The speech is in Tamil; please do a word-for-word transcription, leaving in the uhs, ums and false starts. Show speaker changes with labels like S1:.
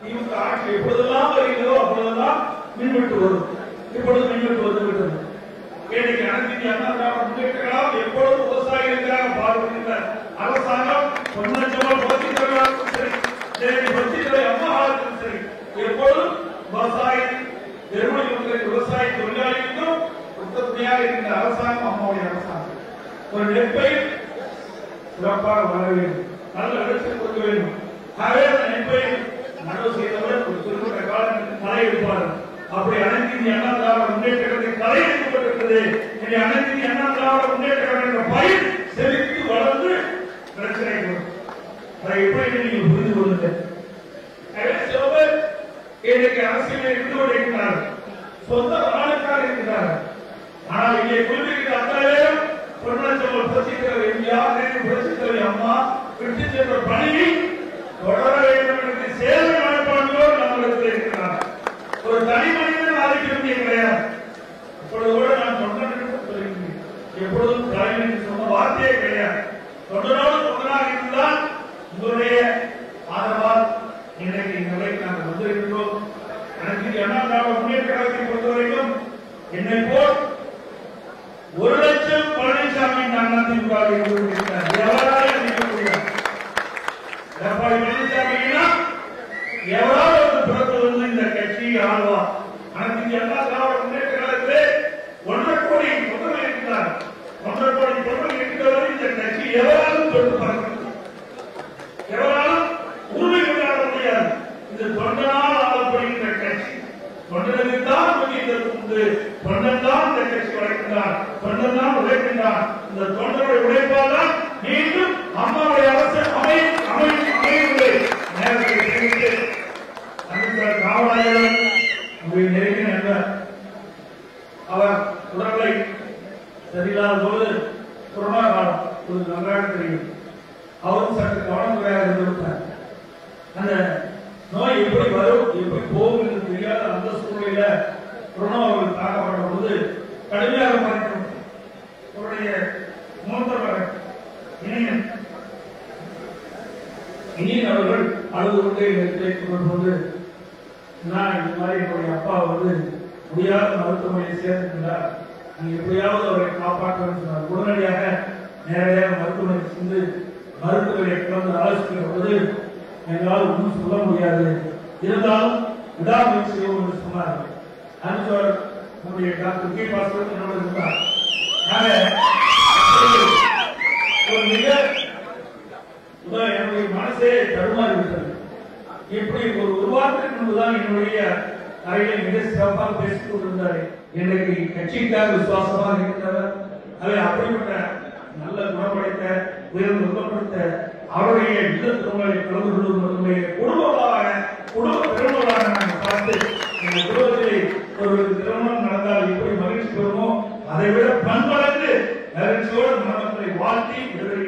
S1: திமுக ஆட்சி எப்பொழுதெல்லாம் வருகிறதோ அப்பொழுதெல்லாம் மின்வெட்டு வரும். இப்பொழுது மின்வெட்டு வந்து விட்டது. இன்னைக்கு அனைத்து அண்ணா திராவிட முன்னேற்ற கழகம் எப்பொழுது விவசாயிகளுக்காக பாடுபடுகின்ற அரசாங்கம் பொன்னச்சம்பல் புரட்சித் தலைவராலும் சரி, புரட்சித் தலைவர் அம்மா காலத்திலும் சரி, எப்பொழுதும் விவசாய பெருமளவு விவசாய தொழிலாளிகளுக்கும் உற்பத்தியாக இருக்கின்ற அரசாங்கம் அம்மாவுடைய அரசாங்கம். ஒரு நெற்பை சிறப்பாக வர வேண்டும், நல்ல விளைச்சல் கொடுக்க வேண்டும். ஆகவே அந்த நெற்பை நடவு செய்தவர் ஒரு குறிப்பிட்ட காலத்தில் களை எடுப்பார்கள். அப்படி அனைத்து இந்திய அண்ணா திராவிட முன்னேற்ற கழகத்தில் களை எடுக்கப்பட்டிருக்கிறது. இனி அனைத்து இந்திய அண்ணா திராவிட முன்னேற்ற கழகம் என்ற பயிர் செழித்து வளர்ந்து பிரச்சனை வரும். அதை எப்படி நீங்கள் புரிந்து கொள்ளுங்கள். சில பேர் இன்றைக்கு அரசியலில் இருந்து கொண்டிருக்கிறார்கள், சொந்த நாளுக்காக இருக்கிறார்கள். ஆனால் இங்கே குறிப்பிட்ட அத்தனை பேரும் பொன்னச்சம்பல் புரட்சித் தலைவர் எம்ஜிஆர், புரட்சித் தலைவர் அம்மா விட்டு சென்ற பணியை தொடர வேண்டும் என்று சேவை மனப்பான்மையோடு நம்மிடத்தில் இருக்கிறார். ஒரு தனி மனிதன் ஆதிக்கிறதே கிடையாது. இப்பொழுது கூட நான் தொண்டன் என்று சொல்கிறேன், எப்பொழுதும் தலைமை என்று சொன்ன வார்த்தையே கிடையாது. தொண்டனோடு தொண்டனாக இருந்தால் உங்களுடைய ஆதரவால் இன்றைக்கு இந்த நிலைக்கு நாங்கள் வந்திருக்கிறோம். அனைத்து அண்ணா திராவிட முன்னேற்ற கழகத்தை பொறுத்தவரைக்கும் என்னை போல் ஒரு லட்சம் பழனிசாமி அதிமுக எவரால் நிற்க முடியாது. எடப்பாடி பழனிசாமினா எவரால் ஒரு புறத்தில் வந்து இந்த கட்சியை ஆழ்வார். அனைத்து அண்ணா திராவிட முன்னேற்ற கழகத்திலே ஒன்றரை கோடி தொண்டர்கள் இருக்கிறார். ஒன்றரை கோடி தொண்டர்கள் இருக்கிறவரை இந்த கட்சி எவராலும் தொட்டு பார்க்கிறது, எவராலும் உரிமை கொண்டாட முடியாது. இது தொண்டனால் ஆளப்படுகின்ற கட்சி. தொண்டனுக்கு தான் முக்கியத்துவம் உண்டு. தொண்டன் தான் இந்த கட்சி வளர்க்கின்றார், தொண்டன் தான் உழைக்கின்றார். இந்த தொண்டனுடைய உழைப்பால் தான் மீண்டும் அம்மாவுடைய அரசு அமை அமையவில்லை. நேரத்தை தெரிவித்து அமைச்சர் காவலாளர் நெருங்கின நண்பர் அவர் உடல்நிலை சரியில்லாத போது கொரோனா காலம் ஒரு நன்றாக தெரியும். அவரும் சற்று கவனக்குறையாக இருந்திருப்பார். அந்த நோய் எப்படி வரும் எப்படி போகும் என்று தெரியாத அந்த சூழ்நிலையில கொரோனா அவர்கள் தாக்கப்பட்ட போது கடுமையாக பாதிக்கும். அவருடைய மூத்த மகன் இணையன் இனியன் அவர்கள் அழுது கொண்டே போது நான் இந்த மாதிரி என்னுடைய அப்பா வந்து முடியாத மருத்துவமனையை சேர்ந்திருந்தார், நீங்க எப்படியாவது அவரை காப்பாற்ற சொன்னார். உடனடியாக நேரடியாக மருத்துவமனை சென்று மருத்துவரை கலந்து ஆலோசிக்கிற போது எங்களால் ஒன்றும் சொல்ல முடியாது, இருந்தாலும் விடாமுயற்சி செய்வோம் என்று சொன்னார்கள். அனுசர் நம்முடைய டாக்டர் கே பாஸ்கர் என்னோடு இருந்தார். ஒரு மிக என்னுடைய மனசே தடுமாறிவிட்டது. இப்படி ஒரு ஒரு வாரத்திற்கு முன்புதான் என்னுடைய அறையில் மிக சிறப்பாக பேசிக் கொண்டிருந்தார். இன்றைக்கு கட்சிக்காக விசுவாசமாக இருக்கிறவர். அதை அப்படிப்பட்ட நல்ல குணப்படுத்த உயர்ந்து குணப்படுத்த அவருடைய இல்ல திருமணங்களை கலந்து கொள்வது மட்டுமே குடும்பமாக குடும்ப திருமணமாக நாங்கள் பார்த்து எங்கள் குடும்பத்திலே ஒரு திருமணம் நடந்தால் எப்படி மகிழ்ச்சி பெறுமோ அதை விட பண்பளந்து மகிழ்ச்சியோடு மரணத்தை வாழ்த்தி விடுதலை